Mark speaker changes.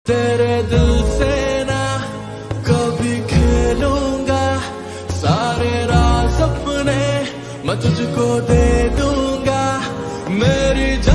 Speaker 1: तेरे दिल से ना कभी खेलूंगा, सारे राज अपने मैं तुझको दे दूंगा। मेरी